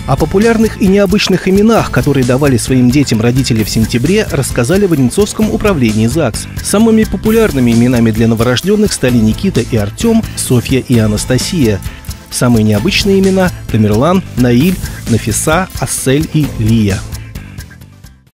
О популярных и необычных именах, которые давали своим детям родители в сентябре, рассказали в Одинцовском управлении ЗАГС. Самыми популярными именами для новорожденных стали Никита и Артем, Софья и Анастасия. Самые необычные имена – Тамерлан, Наиль, Нафиса, Ассель и Лия.